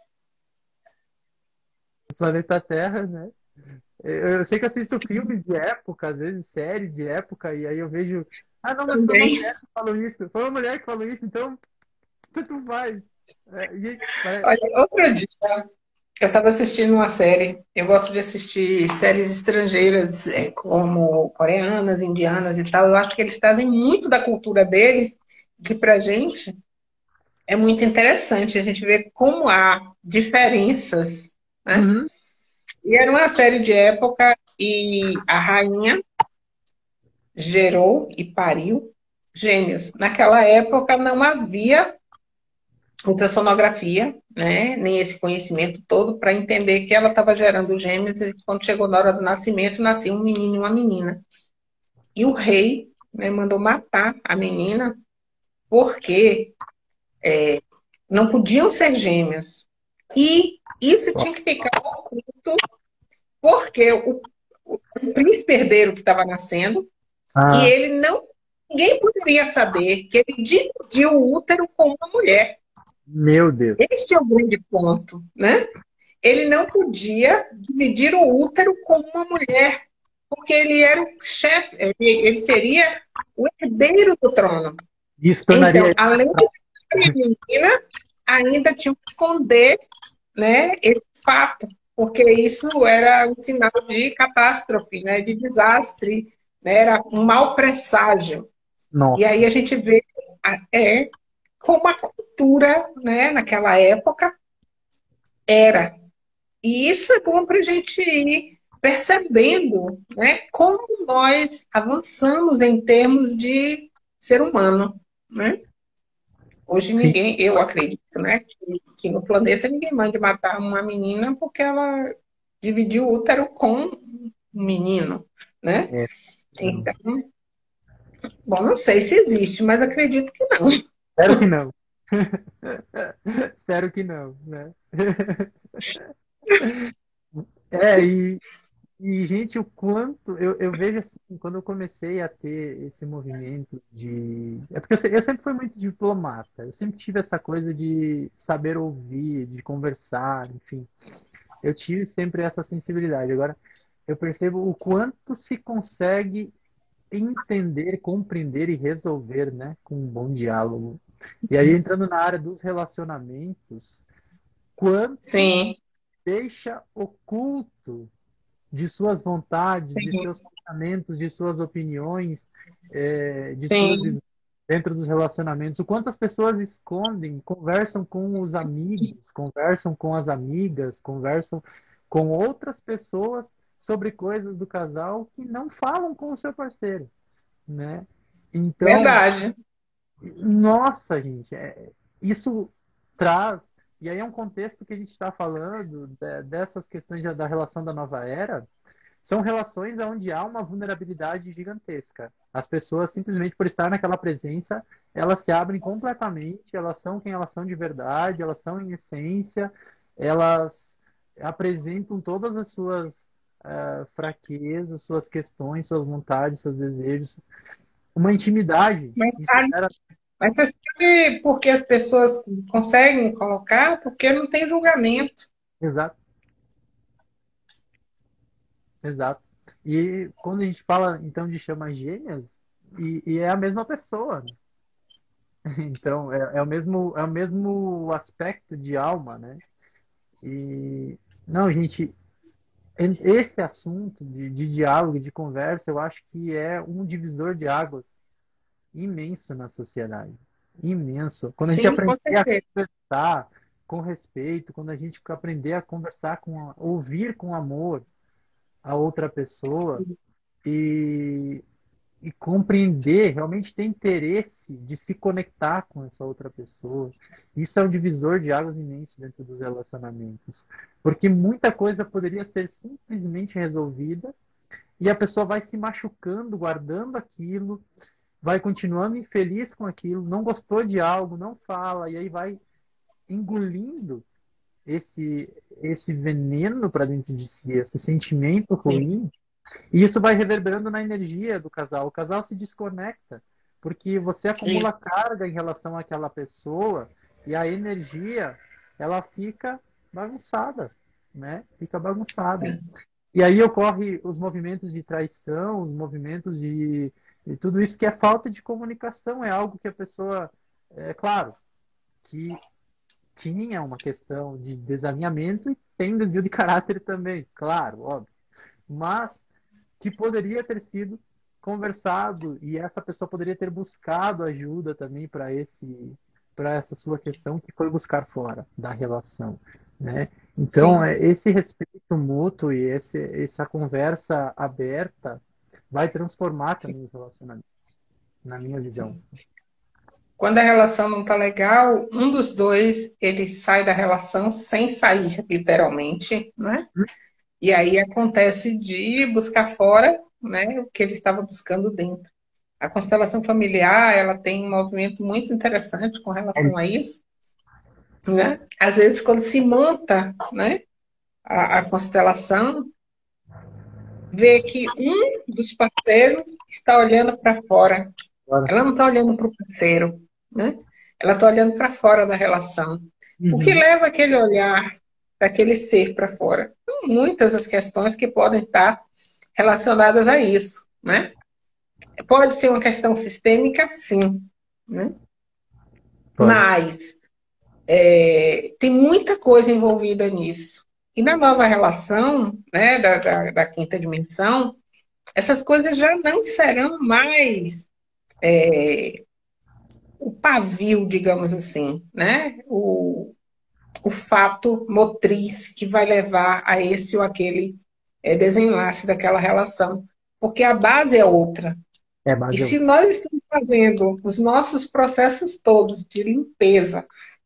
planeta Terra, né? Eu sei que eu assisto filmes de época, às vezes séries de época, e aí eu vejo. Ah, não, mas foi uma Também. mulher que falou isso. Foi uma mulher que falou isso, então tanto faz. Gente, Olha, outro dia eu estava assistindo uma série. Eu gosto de assistir séries estrangeiras, como coreanas, indianas e tal. Eu acho que eles trazem muito da cultura deles, que pra gente é muito interessante a gente ver como há diferenças, né? uhum. E era uma série de época e a rainha gerou e pariu gêmeos. Naquela época não havia ultrassonografia, né? Nem esse conhecimento todo para entender que ela estava gerando gêmeos e quando chegou na hora do nascimento, nasceu um menino e uma menina. E o rei, né, mandou matar a menina porque não podiam ser gêmeos. E isso tinha que ficar oculto porque o príncipe herdeiro que estava nascendo e Ah, ele não, ninguém poderia saber que ele dividiu o útero com uma mulher. meu Deus. Este é o grande ponto, né? Ele não podia dividir o útero com uma mulher, porque ele era o chefe, ele seria o herdeiro do trono. Isso tornaria Então, ele além de ser uma menina, ainda tinha que esconder, né, esse fato, porque isso era um sinal de catástrofe, né, de desastre, né, era um mau presságio. E aí nossa. a gente vê como a cultura, né, naquela época era. E isso é bom para a gente ir percebendo, né, como nós avançamos em termos de ser humano, né? Hoje Sim, ninguém, eu acredito, né, que no planeta ninguém manda matar uma menina porque ela dividiu o útero com um menino, né? é, não. Então, bom, não sei se existe, mas acredito que não. Espero que não. Espero que não, né? É, gente, o quanto eu vejo assim, quando eu comecei a ter esse movimento de. É porque eu sempre fui muito diplomata, eu sempre tive essa coisa de saber ouvir, de conversar, enfim. Eu tive sempre essa sensibilidade. Agora, eu percebo o quanto se consegue entender, compreender e resolver, né, com um bom diálogo. E aí, entrando na área dos relacionamentos, quanto Sim, deixa oculto de suas vontades, de sim, seus pensamentos, de suas opiniões, de suas sim, visões dentro dos relacionamentos. O quanto as pessoas escondem, conversam com os amigos, conversam com as amigas, conversam com outras pessoas sobre coisas do casal que não falam com o seu parceiro, né? Então, verdade. nossa, gente, isso traz. E aí é um contexto que a gente está falando dessas questões da relação da nova era, são relações onde há uma vulnerabilidade gigantesca. As pessoas, simplesmente por estar naquela presença, elas se abrem completamente, elas são quem elas são de verdade, elas são em essência, elas apresentam todas as suas fraquezas, suas questões, suas vontades, seus desejos, uma intimidade. Mas, Isso sabe, gera. mas você sabe por que as pessoas conseguem colocar? Porque não tem julgamento. Exato, exato. E quando a gente fala então de chamas gêmeas, e é a mesma pessoa, né? Então é o mesmo aspecto de alma, né? E não, gente, esse assunto de diálogo, de conversa, eu acho que é um divisor de águas imenso na sociedade. Imenso. Quando a gente Sim, com aprender a certeza. conversar com respeito, quando a gente aprender a conversar ouvir com amor a outra pessoa e, e compreender, realmente ter interesse de se conectar com essa outra pessoa. Isso é um divisor de águas imenso dentro dos relacionamentos. Porque muita coisa poderia ser simplesmente resolvida e a pessoa vai se machucando, guardando aquilo, vai continuando infeliz com aquilo, não gostou de algo, não fala, e aí vai engolindo esse veneno para dentro de si, esse sentimento Sim, ruim, e isso vai reverberando na energia do casal. O casal se desconecta, porque você acumula isso. carga em relação àquela pessoa e a energia, ela fica bagunçada, né? Fica bagunçada. E aí ocorre os movimentos de traição, os movimentos de tudo isso que é falta de comunicação, é algo que a pessoa, é claro, que tinha uma questão de desalinhamento e tem desvio de caráter também, claro, óbvio. Mas que poderia ter sido conversado e essa pessoa poderia ter buscado ajuda também para essa sua questão que foi buscar fora da relação, né? Então, Sim, esse respeito mútuo e essa conversa aberta vai transformar sim, também os relacionamentos, na minha visão. sim. Quando a relação não tá legal, um dos dois ele sai da relação sem sair, literalmente, né? E aí acontece de buscar fora, né, o que ele estava buscando dentro. A constelação familiar, ela tem um movimento muito interessante com relação a isso, né? Às vezes, quando se monta, né, a constelação, vê que um dos parceiros está olhando para fora. Agora, Ela não está olhando para o parceiro, né? Ela está olhando para fora da relação. O que uhum, leva aquele olhar para aquele ser para fora? São muitas as questões que podem estar relacionadas a isso, né? Pode ser uma questão sistêmica, sim, né? pode. Mas tem muita coisa envolvida nisso. E na nova relação, né, da quinta dimensão, essas coisas já não serão mais o pavio, digamos assim, né? O fato motriz que vai levar a esse ou aquele desenlace daquela relação. Porque a base é outra. É, E mas eu. se nós estamos fazendo os nossos processos todos de limpeza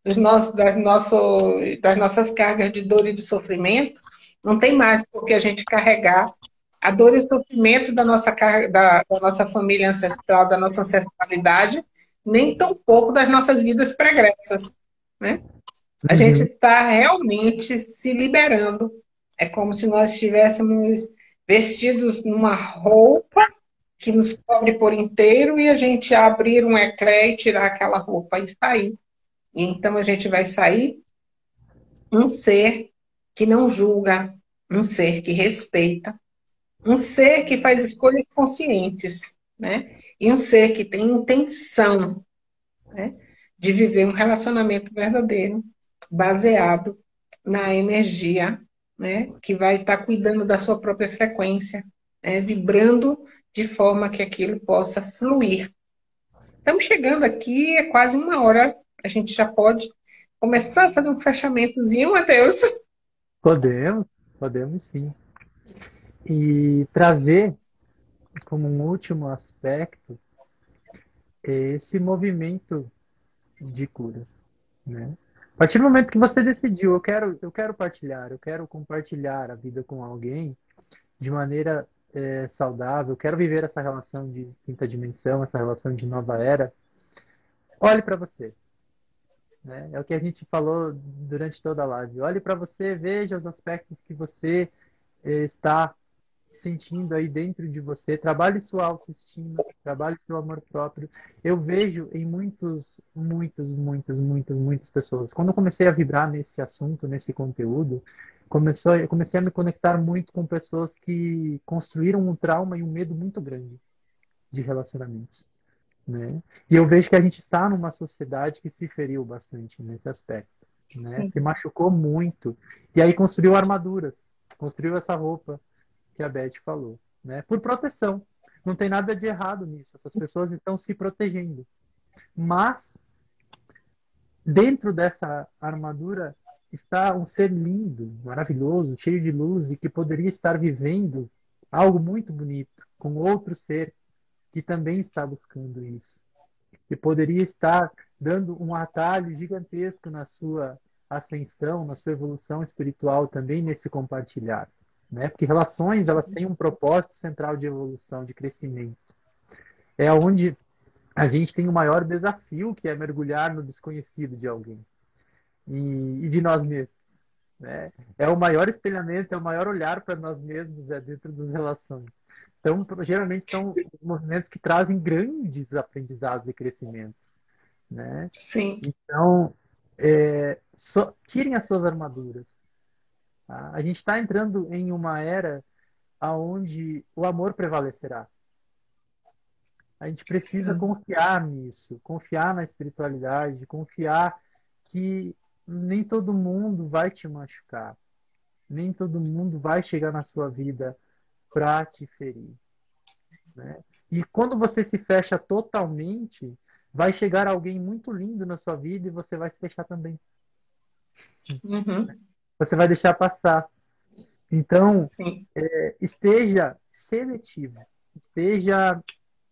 das nossas cargas de dor e de sofrimento, não tem mais por que a gente carregar a dor e o sofrimento da nossa família ancestral, da nossa ancestralidade, nem tampouco das nossas vidas pregressas. Né? A gente Uhum, está realmente se liberando. É como se nós estivéssemos vestidos numa roupa que nos cobre por inteiro e a gente abrir um eclé e tirar aquela roupa e sair. E então a gente vai sair um ser que não julga, um ser que respeita, um ser que faz escolhas conscientes, né? E um ser que tem intenção, né, de viver um relacionamento verdadeiro, baseado na energia, né, que vai estar cuidando da sua própria frequência, né, vibrando de forma que aquilo possa fluir. Estamos chegando aqui, é quase uma hora, a gente já pode começar a fazer um fechamentozinho, Matheus. podemos, podemos sim. E trazer como um último aspecto esse movimento de cura, né? A partir do momento que você decidiu, eu quero partilhar, eu quero compartilhar a vida com alguém de maneira saudável, quero viver essa relação de quinta dimensão, essa relação de nova era, olhe para você, né? É o que a gente falou durante toda a live. Olhe para você, veja os aspectos que você está sentindo aí dentro de você, trabalhe sua autoestima, trabalhe seu amor próprio. Eu vejo em muitas pessoas. Quando eu comecei a vibrar nesse assunto, nesse conteúdo, eu comecei a me conectar muito com pessoas que construíram um trauma e um medo muito grande de relacionamentos, né? E eu vejo que a gente está numa sociedade que se feriu bastante nesse aspecto, né? Se machucou muito e aí construiu armaduras, construiu essa roupa que a Beth falou, né? Por proteção. Não tem nada de errado nisso. Essas pessoas estão se protegendo. Mas dentro dessa armadura está um ser lindo, maravilhoso, cheio de luz e que poderia estar vivendo algo muito bonito com outro ser que também está buscando isso. Que poderia estar dando um atalho gigantesco na sua ascensão, na sua evolução espiritual também nesse compartilhar, né? Porque relações, elas têm um propósito central de evolução, de crescimento. É onde a gente tem o maior desafio, que é mergulhar no desconhecido de alguém e de nós mesmos, né? É o maior espelhamento, é o maior olhar para nós mesmos dentro das relações. Então, geralmente são movimentos que trazem grandes aprendizados e crescimentos, né? Sim. Então, tirem as suas armaduras. Tá? A gente está entrando em uma era onde o amor prevalecerá. A gente precisa Sim. confiar nisso, confiar na espiritualidade, confiar que nem todo mundo vai te machucar, nem todo mundo vai chegar na sua vida para te ferir, né? E quando você se fecha totalmente, vai chegar alguém muito lindo na sua vida e você vai se fechar também. Uhum. Você vai deixar passar. Então, Sim. esteja seletivo, esteja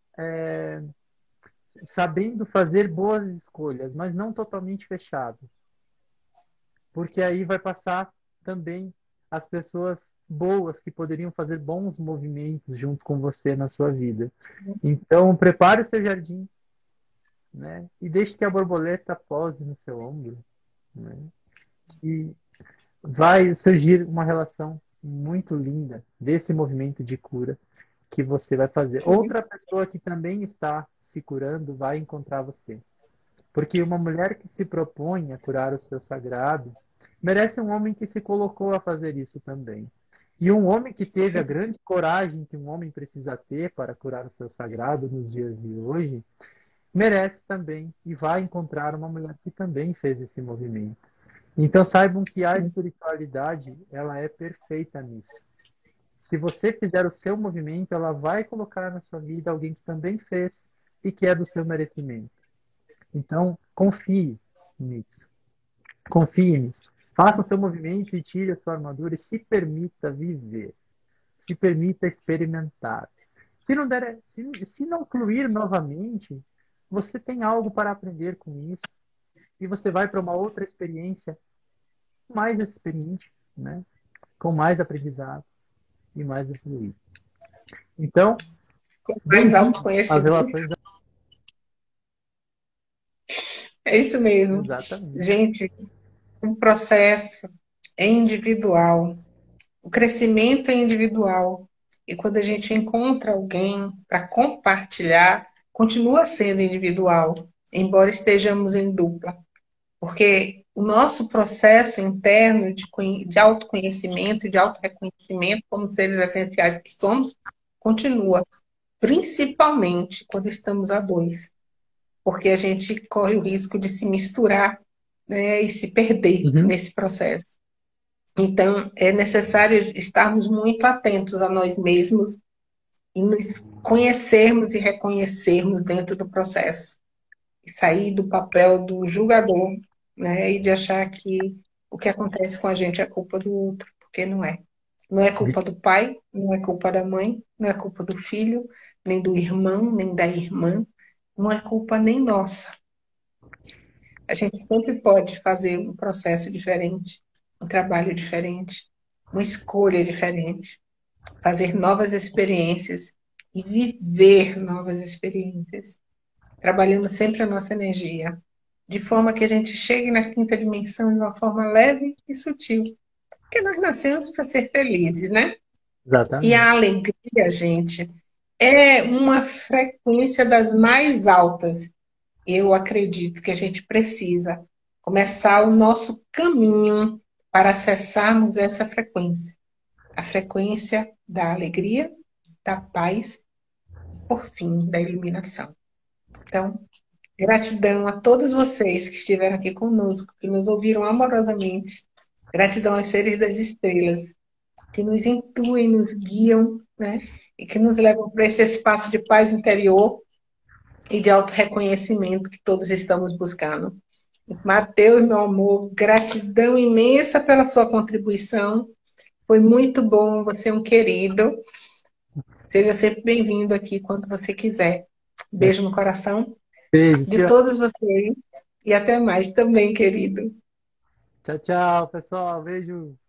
sabendo fazer boas escolhas, mas não totalmente fechado, porque aí vai passar também as pessoas boas que poderiam fazer bons movimentos junto com você na sua vida. Então, prepare o seu jardim, né? E deixe que a borboleta pose no seu ombro, né? E vai surgir uma relação muito linda desse movimento de cura que você vai fazer. Sim. Outra pessoa que também está se curando vai encontrar você. Porque uma mulher que se propõe a curar o seu sagrado merece um homem que se colocou a fazer isso também. E um homem que teve a Sim. grande coragem que um homem precisa ter para curar o seu sagrado nos dias de hoje, merece também e vai encontrar uma mulher que também fez esse movimento. Então saibam que a Sim. espiritualidade, ela é perfeita nisso. Se você fizer o seu movimento, ela vai colocar na sua vida alguém que também fez e que é do seu merecimento. Então, confie nisso. Confie nisso. Faça o seu movimento e tire a sua armadura e se permita viver. Se permita experimentar. Se não der, se não fluir novamente, você tem algo para aprender com isso e você vai para uma outra experiência mais experiente, né? Com mais aprendizado e mais evoluído. Então, Mais bem-vindo às autoconhecimento. relações. É isso mesmo. Exatamente. Gente, o processo é individual. O crescimento é individual. E quando a gente encontra alguém para compartilhar, continua sendo individual, embora estejamos em dupla. Porque o nosso processo interno de autoconhecimento e de autorreconhecimento como seres essenciais que somos, continua, principalmente quando estamos a dois. Porque a gente corre o risco de se misturar, né, e se perder Uhum. nesse processo. Então, é necessário estarmos muito atentos a nós mesmos e nos conhecermos e reconhecermos dentro do processo. E sair do papel do julgador, né? E de achar que o que acontece com a gente é culpa do outro, porque não é. Não é culpa do pai, não é culpa da mãe, não é culpa do filho, nem do irmão, nem da irmã. Não é culpa nem nossa. A gente sempre pode fazer um processo diferente, um trabalho diferente, uma escolha diferente. fazer novas experiências e viver novas experiências, trabalhando sempre a nossa energia, de forma que a gente chegue na quinta dimensão de uma forma leve e sutil. Porque nós nascemos para ser felizes, né? E Exatamente. a alegria, gente, é uma frequência das mais altas. Eu acredito que a gente precisa começar o nosso caminho para acessarmos essa frequência. A frequência da alegria, da paz e, por fim, da iluminação. Então, gratidão a todos vocês que estiveram aqui conosco, que nos ouviram amorosamente. Gratidão aos seres das estrelas, que nos intuem, nos guiam, né? E que nos levam para esse espaço de paz interior e de auto-reconhecimento que todos estamos buscando. Mateus, meu amor, gratidão imensa pela sua contribuição. Foi muito bom, você é um querido. Seja sempre bem-vindo aqui quando você quiser. Beijo no coração Beijo, de tchau, todos vocês e até mais também, querido. tchau, tchau, pessoal. Beijo.